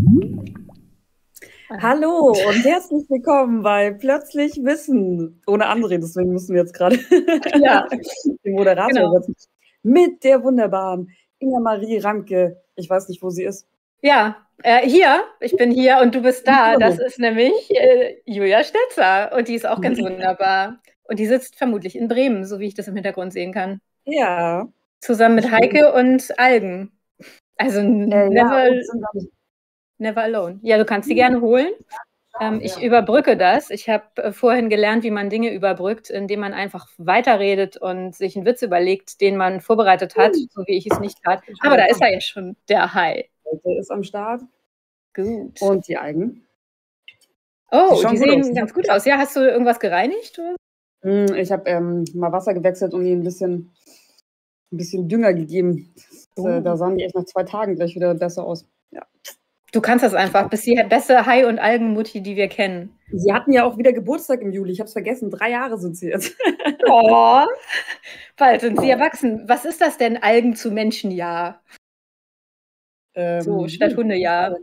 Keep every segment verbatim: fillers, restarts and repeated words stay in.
Hallo und herzlich willkommen bei Plötzlich Wissen. Ohne André, deswegen müssen wir jetzt gerade Ja, den Moderator genau. setzen. Mit der wunderbaren Inga-Marie Ramke. Ich weiß nicht, wo sie ist. Ja, äh, hier, ich bin hier und du bist da. Das ist nämlich äh, Julia Stetzer und die ist auch ganz wunderbar. Und die sitzt vermutlich in Bremen, so wie ich das im Hintergrund sehen kann. Ja. Zusammen mit Heike und Algen. Also Äh, never, ja, sind wir nicht. never alone. Ja, du kannst sie gerne holen. Ähm, ich Ja. überbrücke das. Ich habe äh, vorhin gelernt, wie man Dinge überbrückt, indem man einfach weiterredet und sich einen Witz überlegt, den man vorbereitet hat, so wie ich es nicht tat. Aber da ist er ja schon, der Hai. Der ist am Start. Gut. Und die Algen. Oh, Die die schauen gut sehen aus, ne? ganz gut aus. Ja, hast du irgendwas gereinigt? Oder? Mm, Ich habe ähm, mal Wasser gewechselt und ihnen ein bisschen, ein bisschen Dünger gegeben. Das, äh, Oh. Da sahen die echt nach zwei Tagen gleich wieder besser aus. Ja. Du kannst das einfach. Bist die beste Hai- und Algenmutti, die wir kennen. Sie hatten ja auch wieder Geburtstag im Juli. Ich habe es vergessen. Drei Jahre sind sie jetzt. Oh, bald sind sie erwachsen. Was ist das denn, Algen zu Menschenjahr? Ähm, So, statt Hundejahr.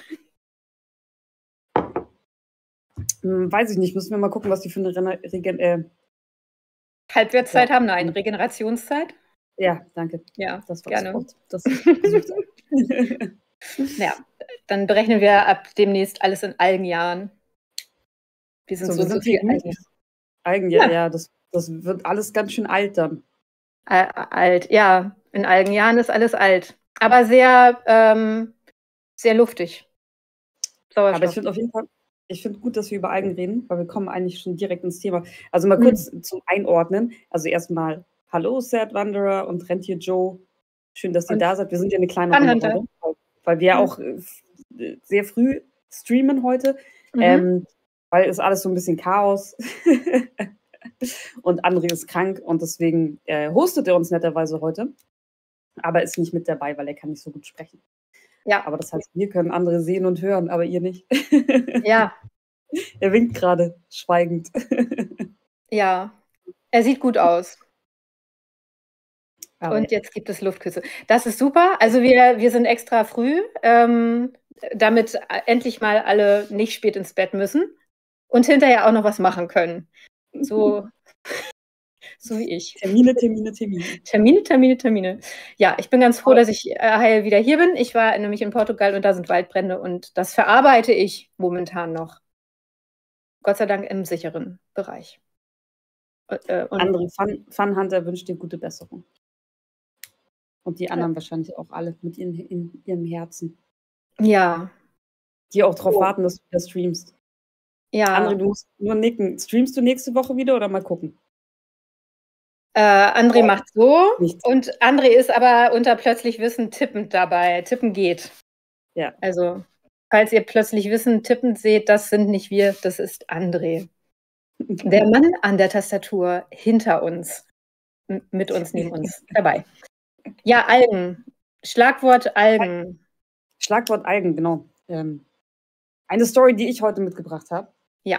Hm, weiß ich nicht. Müssen wir mal gucken, was die für eine Rena- Regen äh, Halbwertszeit Ja. haben? Nein. Regenerationszeit? Ja, danke. Ja, Das war gerne. das Wort, das ich gesucht habe. Ja, dann berechnen wir ab demnächst alles in Algenjahren. Wir sind So, so, wir so sind viel hier gut. Algen. Algen, ja, Ja. ja, das, das wird alles ganz schön alt dann. Äh, alt, ja. In Algenjahren ist alles alt. Aber sehr, ähm, sehr luftig. Aber ich Sauerstoff. finde auf jeden Fall, ich finde gut, dass wir über Algen reden, weil wir kommen eigentlich schon direkt ins Thema. Also mal Mhm. kurz zum Einordnen. Also erstmal, hallo Sad Wanderer und Rentier Joe. Schön, dass ihr Und da seid. Wir sind ja eine kleine Fun Runde Hunter. heute, weil wir ja Mhm. auch äh, sehr früh streamen heute, Mhm. ähm, weil es alles so ein bisschen Chaos und André ist krank und deswegen äh, hostet er uns netterweise heute, aber ist nicht mit dabei, weil er kann nicht so gut sprechen. Ja. Aber das heißt, wir können andere sehen und hören, aber ihr nicht. Ja. Er winkt gerade schweigend. Ja, er sieht gut aus. Aber und jetzt gibt es Luftküsse. Das ist super. Also wir, wir sind extra früh, ähm, damit endlich mal alle nicht spät ins Bett müssen und hinterher auch noch was machen können. So, so wie ich. Termine, Termine, Termine. Termine, Termine, Termine. Ja, ich bin ganz froh, dass ich äh, heil wieder hier bin. Ich war nämlich in Portugal und da sind Waldbrände und das verarbeite ich momentan noch. Gott sei Dank im sicheren Bereich. Äh, und Andere Fun, Fun Hunter wünscht dir gute Besserung. Und die anderen ja. wahrscheinlich auch alle mit ihren, in ihrem Herzen. Ja. Die auch darauf oh. warten, dass du wieder streamst. Ja. André, du musst nur nicken. Streamst du nächste Woche wieder oder mal gucken? Äh, André oh. macht so Nichts. Und André ist aber unter Plötzlich Wissen tippend dabei. Tippen geht. Ja. Also, falls ihr Plötzlich Wissen tippend seht, das sind nicht wir, das ist André. Der Mann an der Tastatur hinter uns. M mit uns, neben uns, dabei. Ja, Algen. Schlagwort Algen. Schlagwort Algen, genau. Ähm, eine Story, die ich heute mitgebracht habe. Ja.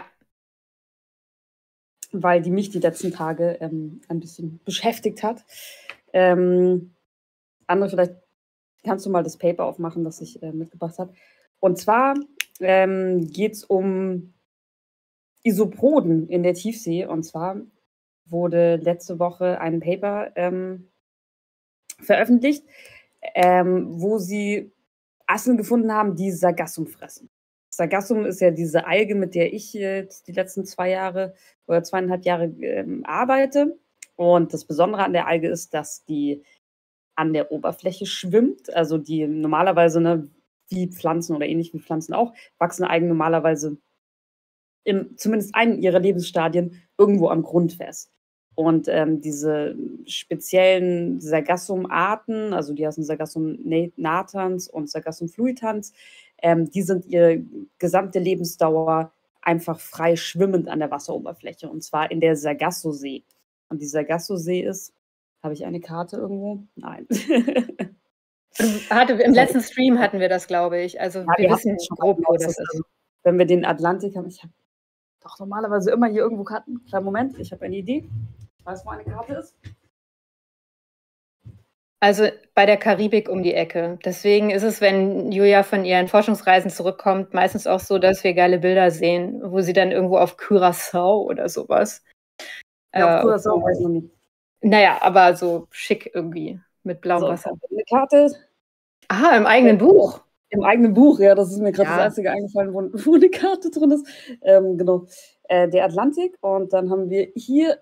Weil die mich die letzten Tage ähm, ein bisschen beschäftigt hat. Ähm, Andere, vielleicht kannst du mal das Paper aufmachen, das ich äh, mitgebracht habe. Und zwar ähm, geht es um Isopoden in der Tiefsee. Und zwar wurde letzte Woche ein Paper ähm, veröffentlicht, ähm, wo sie Asseln gefunden haben, die Sargassum fressen. Sargassum ist ja diese Alge, mit der ich jetzt die letzten zwei Jahre oder zweieinhalb Jahre ähm, arbeite. Und das Besondere an der Alge ist, dass die an der Oberfläche schwimmt. Also die normalerweise, ne, wie Pflanzen oder ähnlich wie Pflanzen auch, wachsen Algen normalerweise in zumindest einem ihrer Lebensstadien irgendwo am Grund fest. Und ähm, diese speziellen Sargassum-Arten, also die heißen Sargassum natans und Sargassum fluitans, ähm, die sind ihre gesamte Lebensdauer einfach frei schwimmend an der Wasseroberfläche, und zwar in der Sargasso-See. Und die Sargasso-See ist, habe ich eine Karte irgendwo? Nein. Hatte, Im letzten Stream hatten wir das, glaube ich. Also ja, wir, wir wissen schon grob, wo das ist. Also, wenn wir den Atlantik haben, ich habe doch normalerweise immer hier irgendwo Karten. Kleinen Moment, ich habe eine Idee. Ich weiß, wo eine Karte ist. Also bei der Karibik um die Ecke. Deswegen ist es, wenn Julia von ihren Forschungsreisen zurückkommt, meistens auch so, dass wir geile Bilder sehen, wo sie dann irgendwo auf Curaçao oder sowas. Ja, auf Curaçao weiß ich noch nicht. Naja, aber so schick irgendwie mit blauem So, Wasser. eine Karte. Aha, im eigenen Buch. Im eigenen Buch, ja, das ist mir gerade Ja. das Einzige eingefallen, wo, wo eine Karte drin ist. Ähm, genau. Äh, der Atlantik und dann haben wir hier,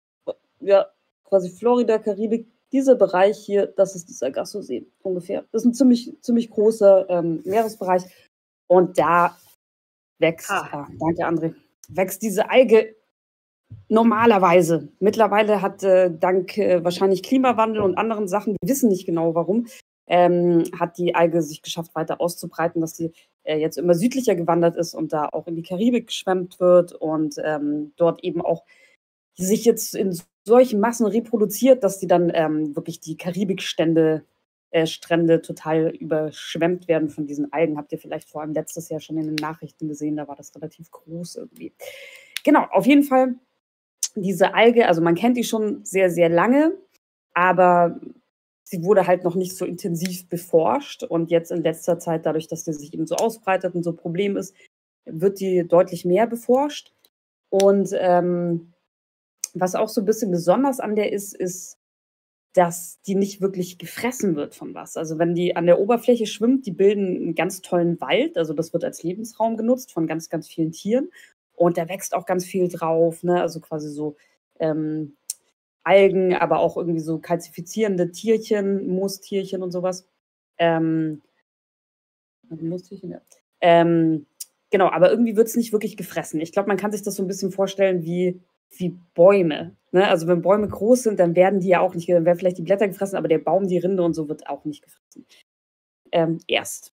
ja, quasi Florida, Karibik, dieser Bereich hier, das ist dieser Sargasso-See ungefähr. Das ist ein ziemlich, ziemlich großer ähm, Meeresbereich und da wächst, Ah. ah, danke André, wächst diese Alge normalerweise. Mittlerweile hat äh, dank äh, wahrscheinlich Klimawandel und anderen Sachen, wir wissen nicht genau warum, ähm, hat die Alge sich geschafft, weiter auszubreiten, dass sie äh, jetzt immer südlicher gewandert ist und da auch in die Karibik geschwemmt wird und ähm, dort eben auch sich jetzt in solchen Massen reproduziert, dass die dann ähm, wirklich die Karibikstände, äh, Strände total überschwemmt werden von diesen Algen. Habt ihr vielleicht vor allem letztes Jahr schon in den Nachrichten gesehen, da war das relativ groß irgendwie. Genau, auf jeden Fall diese Alge, also man kennt die schon sehr, sehr lange, aber sie wurde halt noch nicht so intensiv beforscht und jetzt in letzter Zeit, dadurch, dass die sich eben so ausbreitet und so ein Problem ist, wird die deutlich mehr beforscht. Und ähm, was auch so ein bisschen besonders an der ist, ist, dass die nicht wirklich gefressen wird von was. Also wenn die an der Oberfläche schwimmt, die bilden einen ganz tollen Wald, also das wird als Lebensraum genutzt von ganz, ganz vielen Tieren. Und da wächst auch ganz viel drauf, ne? Also quasi so ähm, Algen, aber auch irgendwie so kalzifizierende Tierchen, Moostierchen und sowas. Ähm, Moostierchen, ja. Ähm, genau, aber irgendwie wird es nicht wirklich gefressen. Ich glaube, man kann sich das so ein bisschen vorstellen wie, wie Bäume. Ne? Also wenn Bäume groß sind, dann werden die ja auch nicht, dann werden vielleicht die Blätter gefressen, aber der Baum, die Rinde und so wird auch nicht gefressen. Ähm, erst.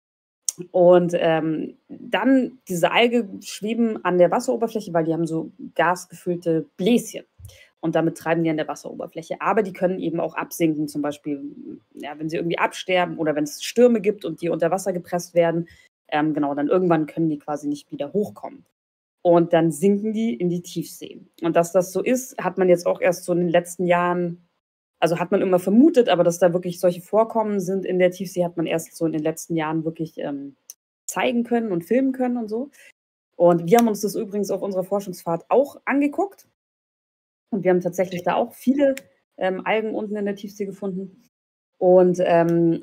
Und ähm, dann diese Alge schweben an der Wasseroberfläche, weil die haben so gasgefüllte Bläschen. Und damit treiben die an der Wasseroberfläche. Aber die können eben auch absinken, zum Beispiel, ja, wenn sie irgendwie absterben oder wenn es Stürme gibt und die unter Wasser gepresst werden. Ähm, genau, dann irgendwann können die quasi nicht wieder hochkommen. Und dann sinken die in die Tiefsee. Und dass das so ist, hat man jetzt auch erst so in den letzten Jahren, also hat man immer vermutet, aber dass da wirklich solche Vorkommen sind in der Tiefsee, hat man erst so in den letzten Jahren wirklich ähm, zeigen können und filmen können und so. Und wir haben uns das übrigens auf unserer Forschungsfahrt auch angeguckt. Und wir haben tatsächlich da auch viele ähm, Algen unten in der Tiefsee gefunden. Und ähm,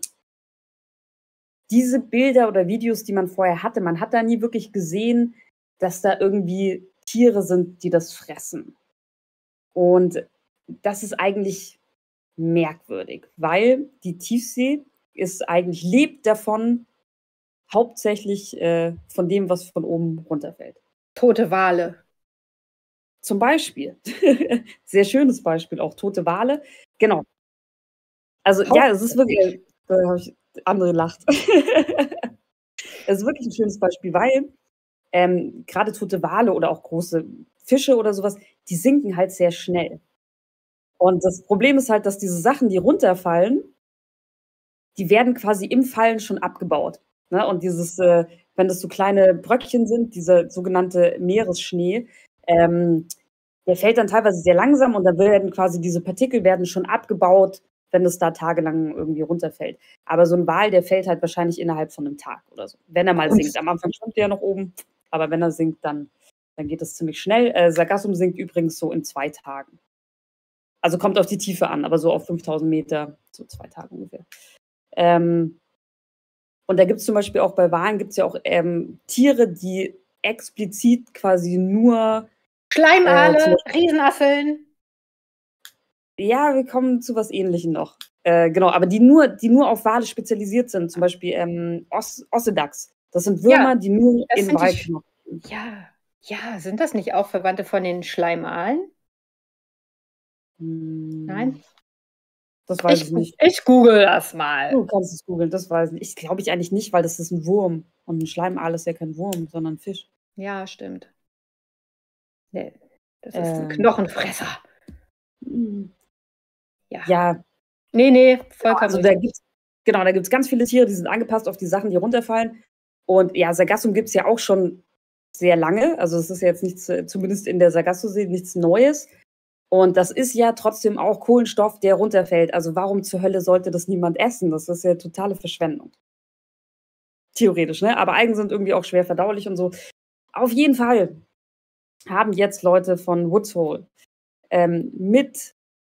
diese Bilder oder Videos, die man vorher hatte, man hat da nie wirklich gesehen, dass da irgendwie Tiere sind, die das fressen. Und das ist eigentlich merkwürdig, weil die Tiefsee ist eigentlich, lebt davon, hauptsächlich äh, von dem, was von oben runterfällt. Tote Wale. Zum Beispiel. Sehr schönes Beispiel, auch tote Wale. Genau. Also ja, es ist wirklich, da habe ich, andere lacht. Es ist wirklich ein schönes Beispiel, weil ähm, gerade tote Wale oder auch große Fische oder sowas, die sinken halt sehr schnell. Und das Problem ist halt, dass diese Sachen, die runterfallen, die werden quasi im Fallen schon abgebaut. Ne? Und dieses, äh, wenn das so kleine Bröckchen sind, dieser sogenannte Meeresschnee, ähm, der fällt dann teilweise sehr langsam und dann werden quasi diese Partikel werden schon abgebaut, wenn es da tagelang irgendwie runterfällt. Aber so ein Wal, der fällt halt wahrscheinlich innerhalb von einem Tag oder so, wenn er mal Und- sinkt. Am Anfang schwimmt der noch oben, aber wenn er sinkt, dann, dann geht es ziemlich schnell. Äh, Sargassum sinkt übrigens so in zwei Tagen. Also kommt auf die Tiefe an, aber so auf fünftausend Meter, so zwei Tage ungefähr. Ähm, und da gibt es zum Beispiel auch bei Walen gibt es ja auch ähm, Tiere, die explizit quasi nur Schleimale, Äh, Riesenasseln. Ja, wir kommen zu was Ähnlichem noch. Äh, genau, aber die nur, die nur auf Wale spezialisiert sind, zum Beispiel ähm, Os Ossedachs. Das sind Würmer, Ja, die nur das in sind die Wald Sch- noch. Ja, ja, sind das nicht auch Verwandte von den Schleimalen? Hm, Nein? Das weiß Ich, ich nicht. ich google das mal. Du kannst es googeln, das weiß ich nicht. Ich glaube ich eigentlich nicht, weil das ist ein Wurm. Und ein Schleimaal ist ja kein Wurm, sondern ein Fisch. Ja, stimmt. Nee, das ist ein Ähm, Knochenfresser. hm, Ja. Ja, Nee, nee, vollkommen also da richtig. gibt's, genau, da gibt es ganz viele Tiere, die sind angepasst auf die Sachen, die runterfallen. Und ja, Sargassum gibt es ja auch schon sehr lange. Also es ist ja jetzt nichts, äh, zumindest in der Sargasso-See, nichts Neues. Und das ist ja trotzdem auch Kohlenstoff, der runterfällt. Also warum zur Hölle sollte das niemand essen? Das ist ja totale Verschwendung. Theoretisch, ne? Aber Algen sind irgendwie auch schwer verdaulich und so. Auf jeden Fall haben jetzt Leute von Woods Hole ähm, mit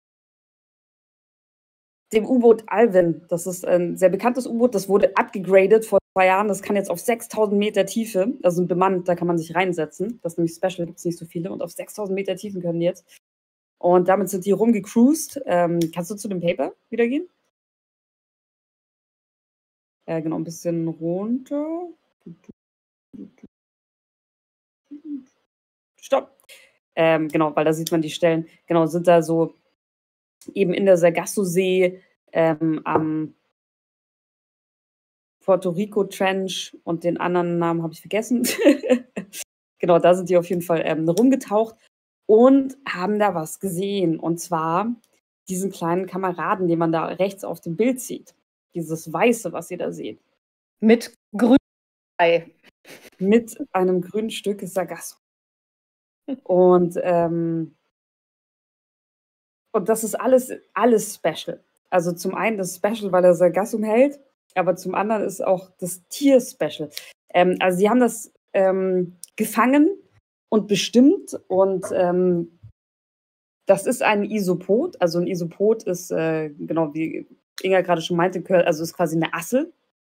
dem U-Boot Alvin, das ist ein sehr bekanntes U-Boot, das wurde abgegradet vor zwei Jahren, das kann jetzt auf sechstausend Meter Tiefe, also bemannt, da kann man sich reinsetzen, das ist nämlich Special, gibt es nicht so viele, und auf sechstausend Meter Tiefen können die jetzt. Und damit sind die rumgecruised. Ähm, kannst du zu dem Paper wieder gehen? Äh, genau, ein bisschen runter. Stopp. Ähm, genau, weil da sieht man die Stellen. Genau, sind da so eben in der Sargasso-See ähm, am Puerto Rico Trench und den anderen Namen habe ich vergessen. Genau, da sind die auf jeden Fall ähm, rumgetaucht und haben da was gesehen. Und zwar diesen kleinen Kameraden, den man da rechts auf dem Bild sieht. Dieses Weiße, was ihr da seht. Mit grün. Mit einem grünen Stück Sargasso. Und, ähm, und das ist alles, alles special. Also zum einen das Special, weil er Sargassum hält, aber zum anderen ist auch das Tier special. Ähm, also sie haben das ähm, gefangen und bestimmt und ähm, das ist ein Isopod. Also ein Isopod ist, äh, genau wie Inga gerade schon meinte, also ist quasi eine Assel.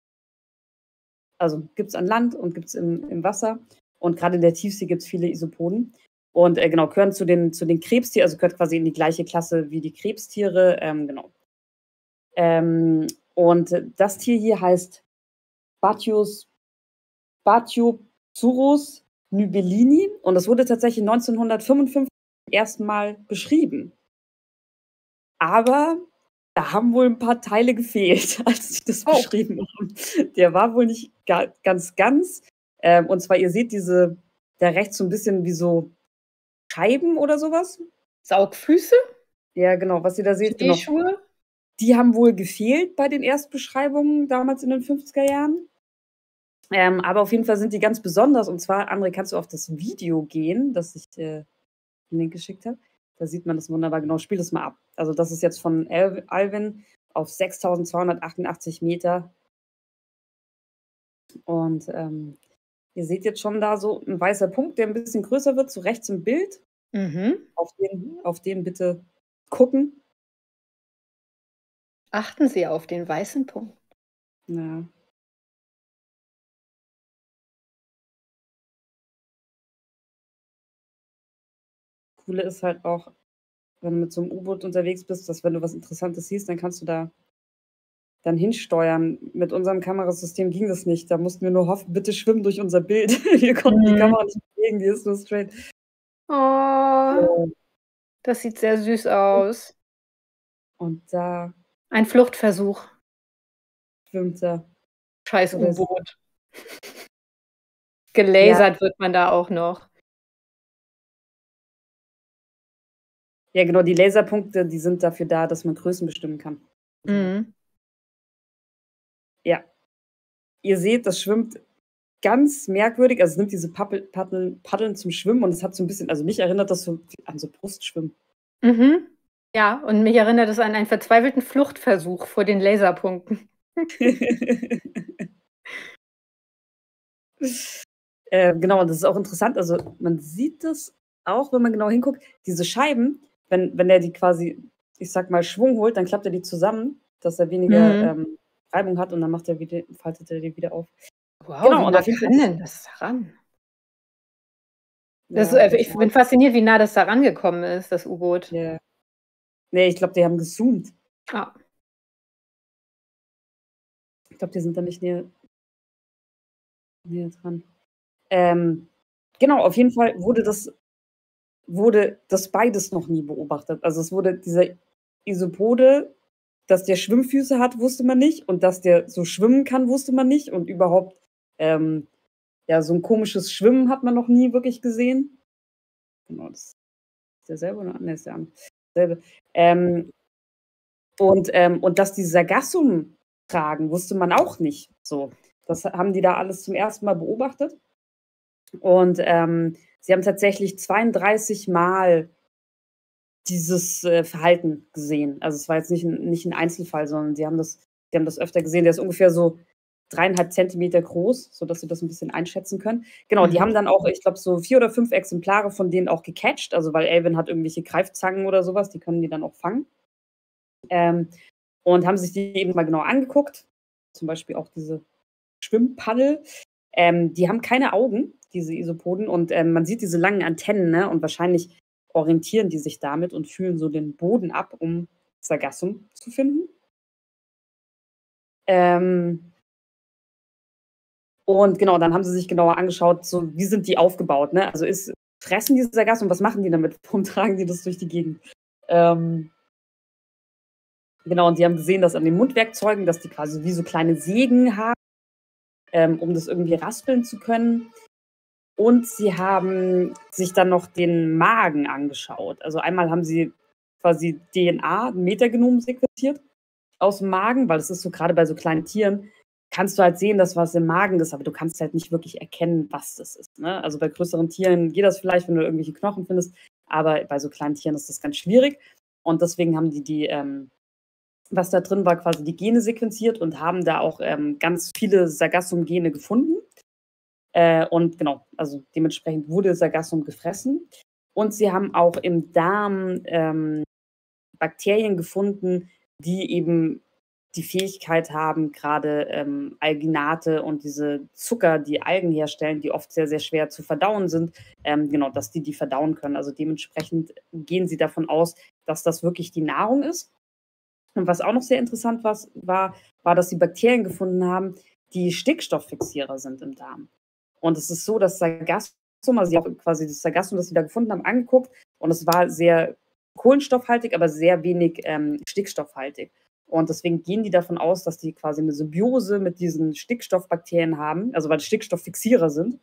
Also gibt es an Land und gibt es im, im Wasser. Und gerade in der Tiefsee gibt es viele Isopoden. Und äh, genau, gehören zu den, zu den Krebstieren, also gehört quasi in die gleiche Klasse wie die Krebstiere. Ähm, genau. Ähm, und das Tier hier heißt Batius, Batiosaurus nubellini. Und das wurde tatsächlich neunzehnhundertfünfundfünfzig zum ersten Mal beschrieben. Aber da haben wohl ein paar Teile gefehlt, als sie das Oh. beschrieben haben. Der war wohl nicht ga ganz ganz. Ähm, und zwar, ihr seht diese da rechts so ein bisschen wie so Scheiben oder sowas. Saugfüße? Ja, genau, was ihr da seht, genau. Schneeschuhe? Die haben wohl gefehlt bei den Erstbeschreibungen damals in den fünfziger Jahren. Ähm, aber auf jeden Fall sind die ganz besonders. Und zwar, André, kannst du auf das Video gehen, das ich äh, den Link geschickt habe? Da sieht man das wunderbar. Genau, spiel das mal ab. Also das ist jetzt von Al Alvin auf sechstausendzweihundertachtundachtzig Meter. Und ähm, ihr seht jetzt schon da so ein weißer Punkt, der ein bisschen größer wird, so rechts im Bild. Mhm. Auf den, auf den bitte gucken. Achten Sie auf den weißen Punkt. Ja. Coole ist halt auch, wenn du mit so einem U-Boot unterwegs bist, dass wenn du was Interessantes siehst, dann kannst du da dann hinsteuern. Mit unserem Kamerasystem ging das nicht. Da mussten wir nur hoffen, bitte schwimm durch unser Bild. Wir konnten die Mhm. Kamera nicht bewegen, die ist nur straight. Oh, das sieht sehr süß aus. Und da Ein Fluchtversuch. schwimmt er. Scheiß Oder sie. U-Boot. Gelasert wird man da auch noch. Ja, genau, die Laserpunkte, die sind dafür da, dass man Größen bestimmen kann. Mhm. Ja. Ihr seht, das schwimmt ganz merkwürdig. Also es nimmt diese Pappel Paddeln, Paddeln zum Schwimmen und es hat so ein bisschen, also mich erinnert das so an so Brustschwimmen. Mhm. Ja, und mich erinnert es an einen verzweifelten Fluchtversuch vor den Laserpunkten. äh, genau, und das ist auch interessant. Also man sieht das auch, wenn man genau hinguckt, diese Scheiben, wenn, wenn er die quasi, ich sag mal, Schwung holt, dann klappt er die zusammen, dass er weniger Mhm. ähm, Reibung hat und dann macht er wieder, faltet er die wieder auf. Wow, Genau, wie und nah auf jeden Fall kann ist- denn das ran? Das, Ja, äh, das ich war- bin fasziniert, wie nah das da rangekommen ist, das U-Boot. ja. Nee, ich glaube, die haben gezoomt. Ah. Ich glaube, die sind da nicht näher, näher dran. Ähm, genau, auf jeden Fall wurde das, wurde das beides noch nie beobachtet. Also es wurde dieser Isopode, dass der Schwimmfüße hat, wusste man nicht. Und dass der so schwimmen kann, wusste man nicht. Und überhaupt, ähm, ja, so ein komisches Schwimmen hat man noch nie wirklich gesehen. Genau, das ist derselbe oder? Ne, ist der andere. Derselbe. Ähm, und, ähm, und dass die Sargassum tragen, wusste man auch nicht. So, das haben die da alles zum ersten Mal beobachtet. Und ähm, sie haben tatsächlich zweiunddreißig Mal dieses äh, Verhalten gesehen. Also es war jetzt nicht ein, nicht ein Einzelfall, sondern sie haben das, sie haben das öfter gesehen. Der ist ungefähr so dreieinhalb Zentimeter groß, sodass sie das ein bisschen einschätzen können. Genau, die Mhm. haben dann auch, ich glaube, so vier oder fünf Exemplare von denen auch gecatcht, also weil Elvin hat irgendwelche Greifzangen oder sowas, die können die dann auch fangen. Ähm, und haben sich die eben mal genau angeguckt. Zum Beispiel auch diese Schwimmpaddel. Ähm, die haben keine Augen, diese Isopoden, und ähm, man sieht diese langen Antennen, ne? Und wahrscheinlich orientieren die sich damit und fühlen so den Boden ab, um Sargassum zu finden. Ähm, und genau, dann haben sie sich genauer angeschaut, so wie sind die aufgebaut, ne? Also ist, fressen die Sargassum, was machen die damit? Warum tragen die das durch die Gegend? Ähm, genau, und die haben gesehen, dass an den Mundwerkzeugen, dass die quasi wie so kleine Sägen haben, ähm, um das irgendwie raspeln zu können. Und sie haben sich dann noch den Magen angeschaut. Also einmal haben sie quasi D N A, ein Metagenom sequenziert aus dem Magen, weil es ist so gerade bei so kleinen Tieren, kannst du halt sehen, dass was im Magen ist, aber du kannst halt nicht wirklich erkennen, was das ist. Ne? Also bei größeren Tieren geht das vielleicht, wenn du irgendwelche Knochen findest, aber bei so kleinen Tieren ist das ganz schwierig. Und deswegen haben die die, ähm, was da drin war, quasi die Gene sequenziert und haben da auch ähm, ganz viele Sargassum-Gene gefunden. Äh, und genau, also dementsprechend wurde Sargassum gefressen. Und sie haben auch im Darm ähm, Bakterien gefunden, die eben die Fähigkeit haben, gerade ähm, Alginate und diese Zucker, die Algen herstellen, die oft sehr, sehr schwer zu verdauen sind, ähm, genau, dass die die verdauen können. Also dementsprechend gehen sie davon aus, dass das wirklich die Nahrung ist. Und was auch noch sehr interessant war, war, war, dass sie Bakterien gefunden haben, die Stickstofffixierer sind im Darm. Und es ist so, dass Sargassum, also sie haben quasi das Sargassum, das sie da gefunden haben, angeguckt und es war sehr kohlenstoffhaltig, aber sehr wenig ähm, stickstoffhaltig. Und deswegen gehen die davon aus, dass die quasi eine Symbiose mit diesen Stickstoffbakterien haben, also weil Stickstofffixierer sind,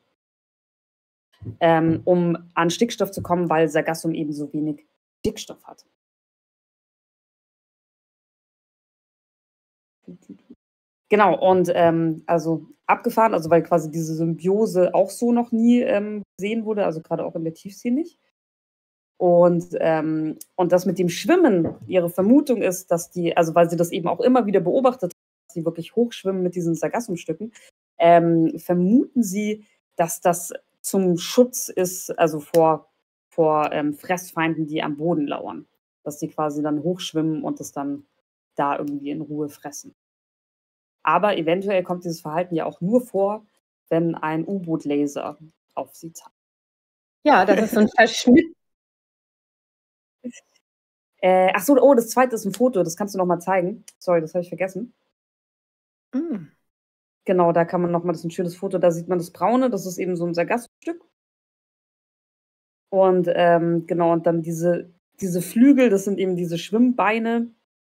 ähm, um an Stickstoff zu kommen, weil Sargassum eben so wenig Stickstoff hat. Genau, und ähm, also abgefahren, also weil quasi diese Symbiose auch so noch nie ähm, gesehen wurde, also gerade auch in der Tiefsee nicht. Und, ähm, und das mit dem Schwimmen, ihre Vermutung ist, dass die, also weil sie das eben auch immer wieder beobachtet, dass sie wirklich hochschwimmen mit diesen Sargassumstücken, ähm, vermuten sie, dass das zum Schutz ist, also vor, vor ähm, Fressfeinden, die am Boden lauern. Dass sie quasi dann hochschwimmen und das dann da irgendwie in Ruhe fressen. Aber eventuell kommt dieses Verhalten ja auch nur vor, wenn ein U-Boot-Laser auf sie zeigt. Ja, das ist so ein Verschnitt. Äh, ach so, oh, das zweite ist ein Foto, das kannst du noch mal zeigen. Sorry, das habe ich vergessen. Mm. Genau, da kann man noch mal, das ist ein schönes Foto, da sieht man das Braune, das ist eben so ein Sargassumstück. Und ähm, genau, und dann diese, diese Flügel, das sind eben diese Schwimmbeine.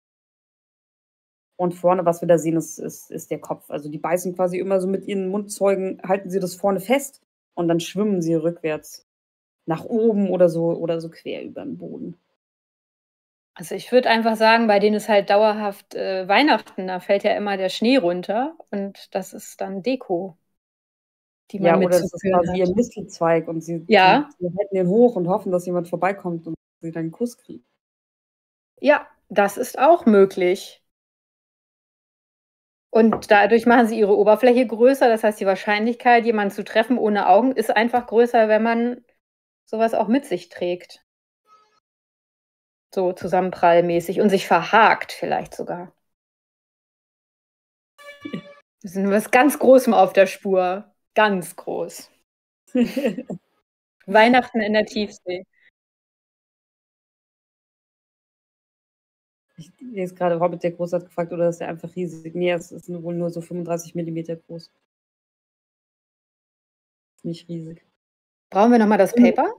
Und vorne, was wir da sehen, ist, ist, ist der Kopf. Also die beißen quasi immer so mit ihren Mundzeugen, halten sie das vorne fest und dann schwimmen sie rückwärts nach oben oder so oder so quer über den Boden. Also ich würde einfach sagen, bei denen ist halt dauerhaft äh, Weihnachten, da fällt ja immer der Schnee runter und das ist dann Deko, die man Ja, oder das ist mitzuführen quasi hat. ihr Mistelzweig und sie, Ja, sie, sie halten den hoch und hoffen, dass jemand vorbeikommt und sie dann einen Kuss kriegt. ja, das ist auch möglich. Und dadurch machen sie ihre Oberfläche größer. Das heißt, die Wahrscheinlichkeit, jemanden zu treffen ohne Augen, ist einfach größer, wenn man sowas auch mit sich trägt. So zusammenprallmäßig und sich verhakt vielleicht sogar. Wir sind was ganz Großem auf der Spur. Ganz groß. Weihnachten in der Tiefsee. Ich lese gerade, Hobbit der Groß hat gefragt, oder ist der einfach riesig? Nee, es ist wohl nur so fünfunddreißig Millimeter groß. Nicht riesig. Brauchen wir nochmal das Paper?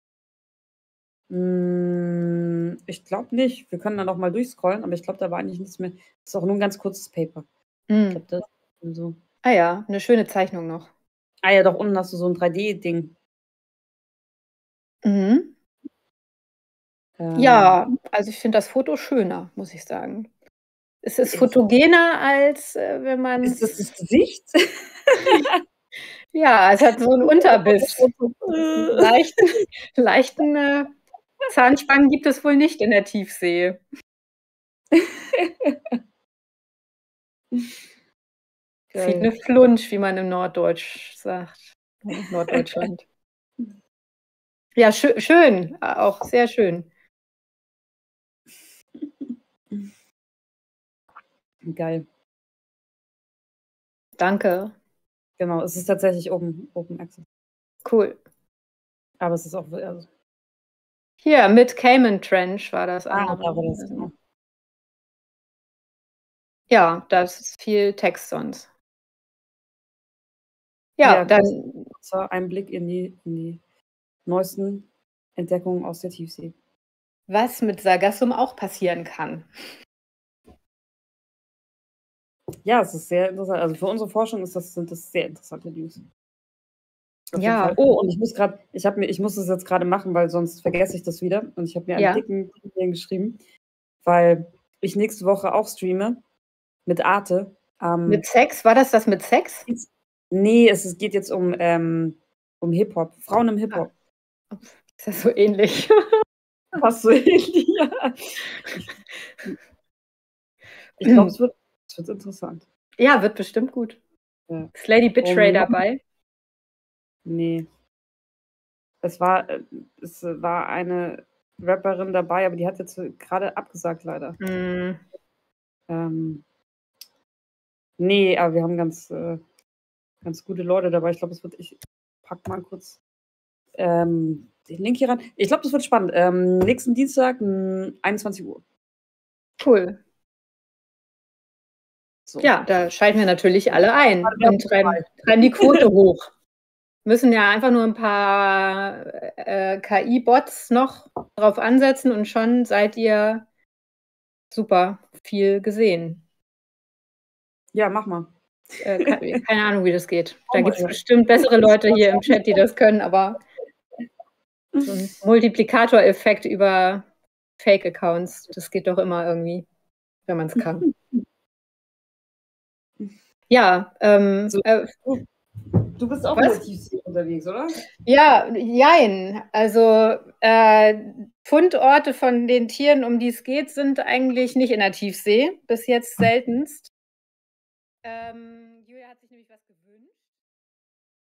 Mm, ich glaube nicht. Wir können da noch mal durchscrollen, aber ich glaube, da war eigentlich nichts mehr. Das ist auch nur ein ganz kurzes Paper. Mm. Ich glaube, das ist so. Ah ja, eine schöne Zeichnung noch. Ah ja, doch, unten hast du so ein drei D-Ding. Mhm. Ähm, Ja, also ich finde das Foto schöner, muss ich sagen. Es ist Ist- fotogener, als äh, wenn man Ist das das Gesicht? Ja, es hat so einen Unterbiss. Leichten, leichten äh, Zahnspangen gibt es wohl nicht in der Tiefsee. Zieht eine Flunsch, wie man im Norddeutsch sagt. Norddeutschland. Ja, schö schön, auch sehr schön. Geil. Danke. Genau, es ist tatsächlich Open, Open Access. Cool. Aber es ist auch. Also Hier, mit Cayman Trench war das andere. Ah, da war das, genau. Ja, da ist viel Text sonst. Ja, Ja, dann. ein Blick in die, in die neuesten Entdeckungen aus der Tiefsee. Was mit Sargassum auch passieren kann. Ja, es ist sehr interessant. Also für unsere Forschung ist das, sind das sehr interessante News. Ja. Oh, und ich muss gerade, ich habe mir, ich muss das jetzt gerade machen, weil sonst vergesse ich das wieder. Und ich habe mir einen Ja. dicken Brief geschrieben, weil ich nächste Woche auch streame mit Arte. Ähm, mit Sex? War das das mit Sex? Nee, es, es geht jetzt um, ähm, um Hip-Hop. Frauen im Hip-Hop. Ah. Ist das so ähnlich? Fast so ähnlich, ja. Ich glaube, es wird, es wird interessant. Ja, wird bestimmt gut. Ja. Ist Lady Bitchray um, dabei? Nee. Es war, es war eine Rapperin dabei, aber die hat jetzt gerade abgesagt, leider. Mm. Ähm, nee, aber wir haben ganz, äh, ganz gute Leute dabei. Ich glaube, es wird, ich pack mal kurz ähm, den Link hier ran. Ich glaube, das wird spannend. Ähm, nächsten Dienstag, einundzwanzig Uhr. Cool. So. Ja, da schalten wir natürlich alle ein und treiben, treiben die Quote hoch. Müssen ja einfach nur ein paar äh, K I-Bots noch drauf ansetzen und schon seid ihr super viel gesehen. Ja, mach mal. Äh, keine, keine Ahnung, wie das geht. Da gibt es bestimmt bessere Leute hier im Chat, die das können, aber so ein Multiplikatoreffekt über Fake-Accounts, das geht doch immer irgendwie, wenn man es kann. Ja, ähm, so, äh, du bist auch in der Tiefsee unterwegs, oder? Ja, jein. Also äh, Fundorte von den Tieren, um die es geht, sind eigentlich nicht in der Tiefsee, bis jetzt seltenst. Ähm, Julia hat sich nämlich was gewünscht.